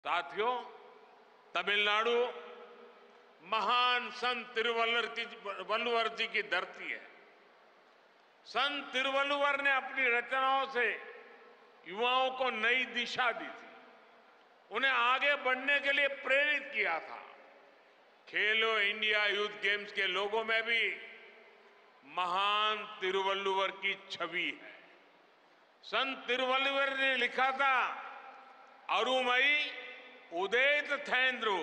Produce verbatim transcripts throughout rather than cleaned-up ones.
साथियों, तमिलनाडु महान संत तिरुवल्लुवर की वल्लुवर जी की धरती है। संत तिरुवल्लुवर ने अपनी रचनाओं से युवाओं को नई दिशा दी थी, उन्हें आगे बढ़ने के लिए प्रेरित किया था। खेलो इंडिया यूथ गेम्स के लोगों में भी महान तिरुवल्लुवर की छवि है। संत तिरुवल्लुवर ने लिखा था, अरुमई उदेत थेंद्रु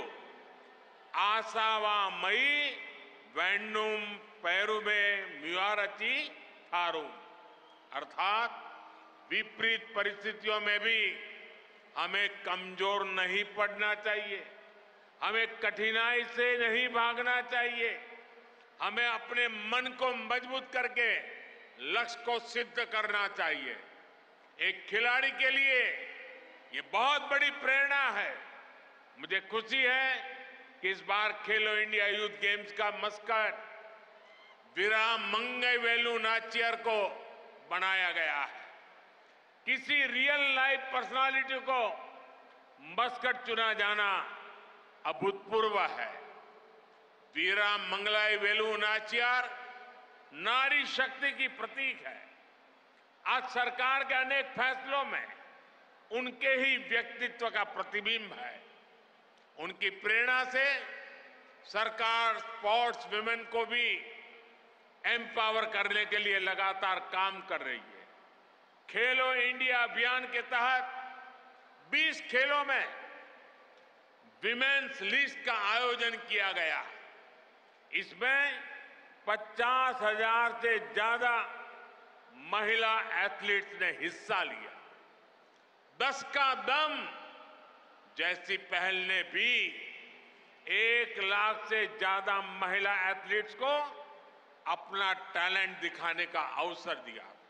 आसावा मई वैंडुम पैरुबे म्युआरची थारुम, अर्थात विपरीत परिस्थितियों में भी हमें कमजोर नहीं पड़ना चाहिए, हमें कठिनाई से नहीं भागना चाहिए, हमें अपने मन को मजबूत करके लक्ष्य को सिद्ध करना चाहिए। एक खिलाड़ी के लिए ये बहुत बड़ी प्रेरणा है। मुझे खुशी है कि इस बार खेलो इंडिया यूथ गेम्स का मस्कट वीरा मंगई वेलु नाचियर को बनाया गया है। किसी रियल लाइफ पर्सनालिटी को मस्कट चुना जाना अभूतपूर्व है। वीरा मंगलाई वेलु नाचियार नारी शक्ति की प्रतीक है। आज सरकार के अनेक फैसलों में उनके ही व्यक्तित्व का प्रतिबिंब है। उनकी प्रेरणा से सरकार स्पोर्ट्स विमेन को भी एम्पावर करने के लिए लगातार काम कर रही है। खेलो इंडिया अभियान के तहत बीस खेलों में विमेन्स लिस्ट का आयोजन किया गया। इसमें पचास हजार से ज्यादा महिला एथलीट्स ने हिस्सा लिया। दस का दम जैसी पहल ने भी एक लाख से ज्यादा महिला एथलीट्स को अपना टैलेंट दिखाने का अवसर दिया।